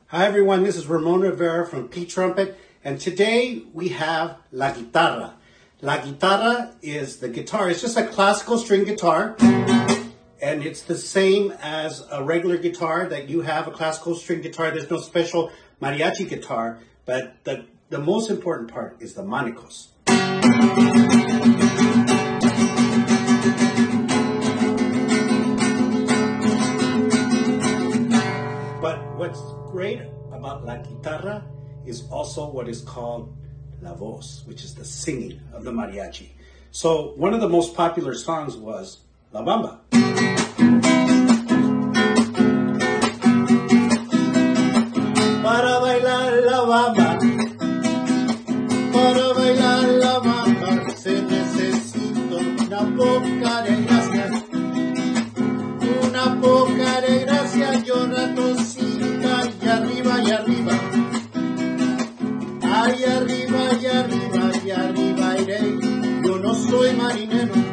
Hi everyone, this is Ramon Rivera from pTrumpet, and today we have La Guitarra. La Guitarra is the guitar. It's just a classical string guitar, and it's the same as a regular guitar that you have, a classical string guitar. There's no special mariachi guitar, but the most important part is the manicos. But what's great about La Guitarra is also what is called la voz, which is the singing of the mariachi. So one of the most popular songs was La Bamba. Para bailar la bamba, para bailar la bamba, se necesita una poca de gracia, una poca de gracia, yo ratoncita, y arriba y arriba, ay arriba y arriba y arriba iré, yo no soy marinero.